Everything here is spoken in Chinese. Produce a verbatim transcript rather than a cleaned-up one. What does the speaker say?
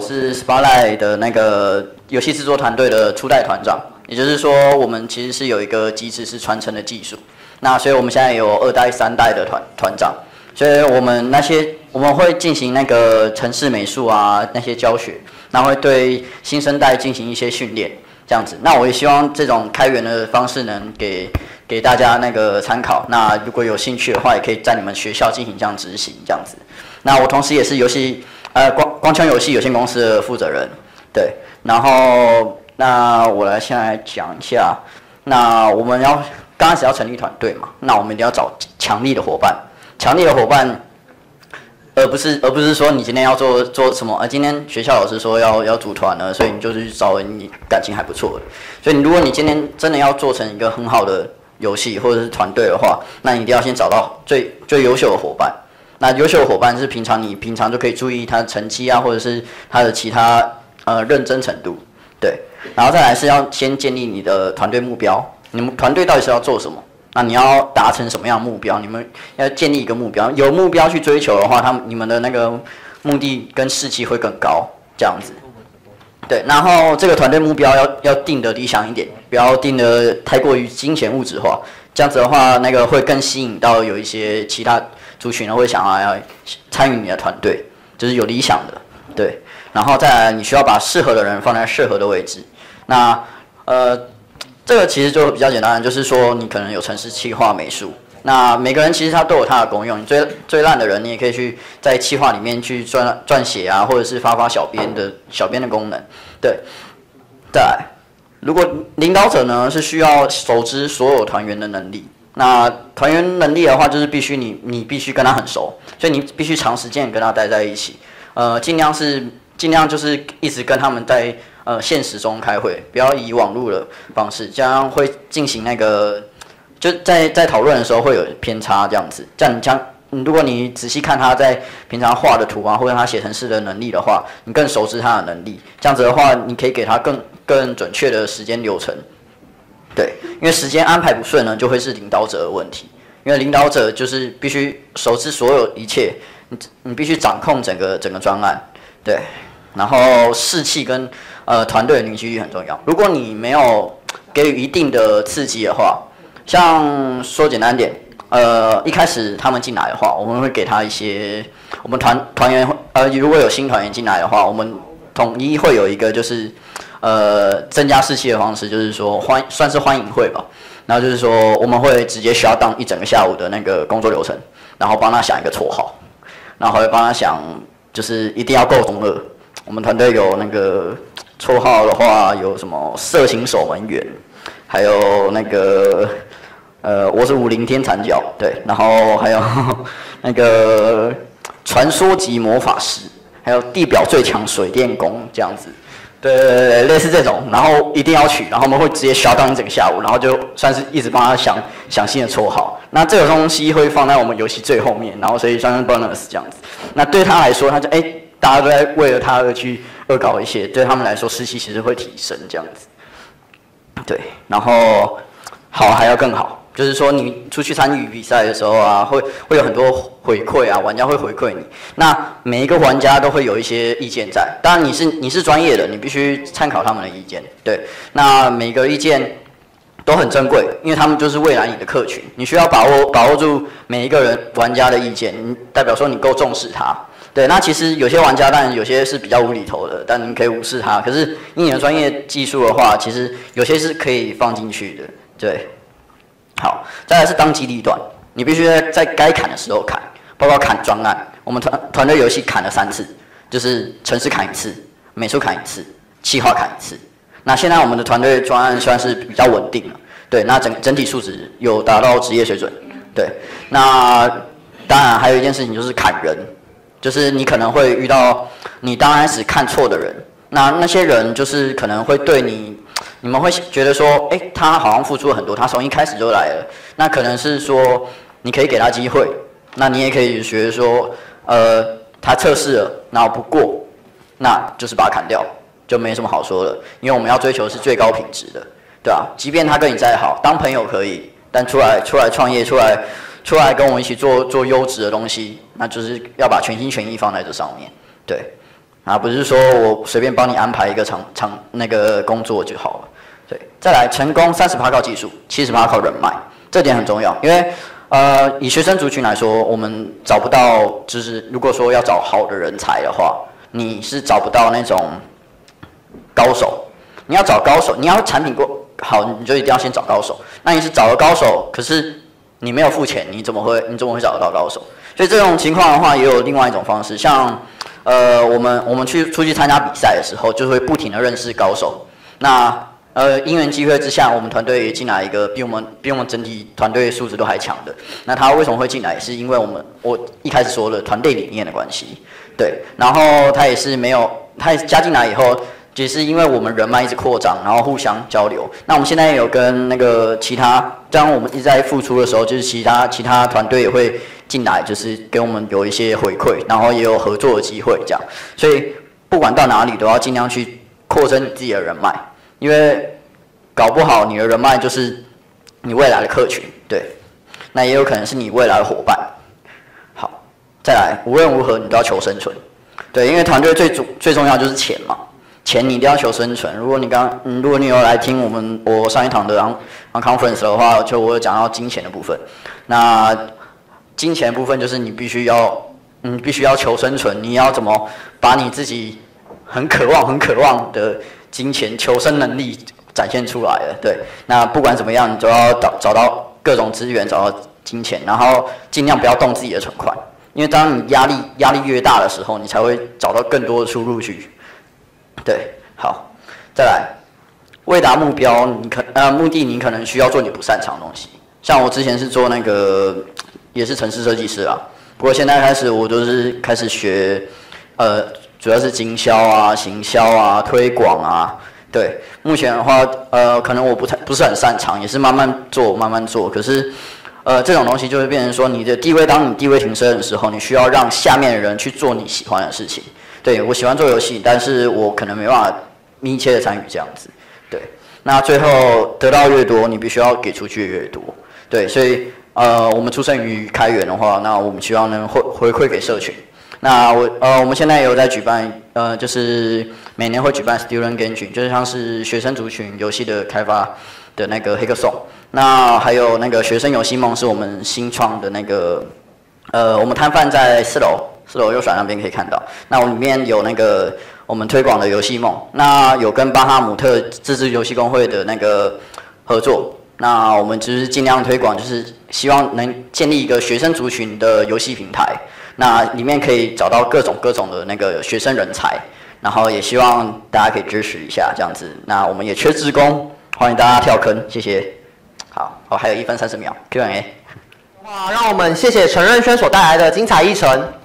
是 Spotlight 的那个游戏制作团队的初代团长，也就是说，我们其实是有一个机制是传承的技术。那所以我们现在有二代、三代的团团长，所以我们那些我们会进行那个程式美术啊那些教学，那会对新生代进行一些训练，这样子。那我也希望这种开源的方式能给给大家那个参考。那如果有兴趣的话，也可以在你们学校进行这样执行，这样子。那我同时也是游戏呃光光枪游戏有限公司的负责人，对。然后那我来先来讲一下，那我们要。刚开始要成立团队嘛，那我们一定要找强力的伙伴，强力的伙伴，而不是而不是说你今天要做做什么，呃，今天学校老师说要要组团了，所以你就去找你感情还不错的。所以如果你今天真的要做成一个很好的游戏或者是团队的话，那你一定要先找到最最优秀的伙伴。那优秀的伙伴是平常你平常就可以注意他的成绩啊，或者是他的其他呃认真程度，对。然后再来是要先建立你的团队目标。你们团队到底是要做什么？那你要达成什么样的目标？你们要建立一个目标，有目标去追求的话，他们你们的那个目的跟士气会更高，这样子。对，然后这个团队目标要要定的理想一点，不要定的太过于金钱物质化，这样子的话，那个会更吸引到有一些其他族群呢会想要参与你的团队，就是有理想的，对。然后再来，你需要把适合的人放在适合的位置。那呃。这个其实就比较简单，就是说你可能有程式、企划、美术，那每个人其实他都有他的功用。你最最烂的人，你也可以去在企划里面去撰撰写啊，或者是发发小编的小编的功能。对，再来，如果领导者呢是需要熟知所有团员的能力，那团员能力的话，就是必须你你必须跟他很熟，所以你必须长时间跟他待在一起，呃，尽量是尽量就是一直跟他们在。呃，现实中开会，不要以网络的方式，这样会进行那个，就在在讨论的时候会有偏差这样子。这样你将，如果你仔细看他在平常画的图啊，或者他写程式的能力的话，你更熟知他的能力。这样子的话，你可以给他更更准确的时间流程。对，因为时间安排不顺呢，就会是领导者的问题。因为领导者就是必须熟知所有一切，你你必须掌控整个整个专案，对。然后士气跟呃团队的凝聚力很重要。如果你没有给予一定的刺激的话，像说简单点，呃，一开始他们进来的话，我们会给他一些，我们团团员呃，如果有新团员进来的话，我们统一会有一个就是呃增加士气的方式，就是说欢算是欢迎会吧。然后就是说我们会直接需要当一整个下午的那个工作流程，然后帮他想一个绰号，然后会帮他想就是一定要够中二。我们团队有那个绰号的话，有什么色情守门员，还有那个呃，我是武林天残角，对，然后还有那个传说级魔法师，还有地表最强水电工这样子，对对对对，类似这种，然后一定要取，然后我们会直接shut down一整个下午，然后就算是一直帮他想想新的绰号。那这个东西会放在我们游戏最后面，然后所以算是 bonus 这样子。那对他来说，他就哎。欸大家都在为了他而去恶搞一些，对他们来说士气其实会提升这样子。对，然后好还要更好，就是说你出去参与比赛的时候啊，会会有很多回馈啊，玩家会回馈你。那每一个玩家都会有一些意见在，当然你是你是专业的，你必须参考他们的意见。对，那每个意见都很珍贵，因为他们就是未来你的客群，你需要把握把握住每一个人玩家的意见，代表说你够重视他。对，那其实有些玩家当然有些是比较无厘头的，但你可以无视他。可是以你的专业技术的话，其实有些是可以放进去的。对，好，再来是当机立断，你必须在在该砍的时候砍，包括砍专案。我们团团队游戏砍了三次，就是程式砍一次，美术砍一次，企划砍一次。那现在我们的团队专案算是比较稳定了，对，那整整体素质有达到职业水准。对，那当然还有一件事情就是砍人。就是你可能会遇到你刚开始看错的人，那那些人就是可能会对你，你们会觉得说，哎、欸，他好像付出了很多，他从一开始就来了，那可能是说你可以给他机会，那你也可以觉得说，呃，他测试了，然后不过，那就是把他砍掉，就没什么好说了，因为我们要追求的是最高品质的，对吧、啊？即便他跟你再好，当朋友可以，但出来出来创业出来。出来跟我们一起做做优质的东西，那就是要把全心全意放在这上面。对， 啊，不是说我随便帮你安排一个场场那个工作就好了。对，再来成功三十趴靠技术，七十趴靠人脉，这点很重要，因为呃以学生族群来说，我们找不到，就是如果说要找好的人才的话，你是找不到那种高手。你要找高手，你要产品过好，你就一定要先找高手。那你是找了高手，可是你没有付钱，你怎么会你怎么会找得到高手？所以这种情况的话，也有另外一种方式，像呃我们我们去出去参加比赛的时候，就会不停的认识高手。那呃因缘机会之下，我们团队也进来一个比我们比我们整体团队素质都还强的。那他为什么会进来？也是因为我们我一开始说的团队理念的关系，对。然后他也是没有，他也是加进来以后。也是因为我们人脉一直扩张，然后互相交流。那我们现在也有跟那个其他，当我们一直在付出的时候，就是其他其他团队也会进来，就是给我们有一些回馈，然后也有合作的机会，这样。所以不管到哪里，都要尽量去扩增你自己的人脉，因为搞不好你的人脉就是你未来的客群，对。那也有可能是你未来的伙伴。好，再来，无论如何你都要求生存，对，因为团队最主最重要就是钱嘛。钱你一定要求生存。如果你刚，嗯，如果你有来听我们我上一堂的 on on conference 的话，就我有讲到金钱的部分。那金钱的部分就是你必须要，嗯，必须要求生存。你要怎么把你自己很渴望、很渴望的金钱求生能力展现出来了？对，那不管怎么样，你都要找找到各种资源，找到金钱，然后尽量不要动自己的存款，因为当你压力压力越大的时候，你才会找到更多的出路去。对，好，再来，为达目标，你可呃目的，你可能需要做你不擅长的东西。像我之前是做那个，也是程式设计师啊，不过现在开始我都是开始学，呃，主要是经销啊、行销啊、推广啊。对，目前的话，呃，可能我不太不是很擅长，也是慢慢做，慢慢做。可是，呃，这种东西就会变成说，你的地位，当你地位提升的时候，你需要让下面的人去做你喜欢的事情。对，我喜欢做游戏，但是我可能没办法密切的参与这样子。对，那最后得到越多，你必须要给出去越多。对，所以呃，我们出生于开源的话，那我们希望能回回馈给社群。那我呃，我们现在也有在举办，呃，就是每年会举办 Student Game 群，就是像是学生族群游戏的开发的那个 Hackathon。那还有那个学生游戏梦是我们新创的那个，呃，我们摊贩在四楼。四楼右转那边可以看到，那我里面有那个我们推广的游戏梦，那有跟巴哈姆特自治游戏工会的那个合作，那我们就是尽量推广，就是希望能建立一个学生族群的游戏平台，那里面可以找到各种各种的那个学生人才，然后也希望大家可以支持一下这样子，那我们也缺志工，欢迎大家跳坑，谢谢。好，哦，还有一分三十秒 Q and A。 哇，让我们谢谢陈任轩所带来的精彩议程。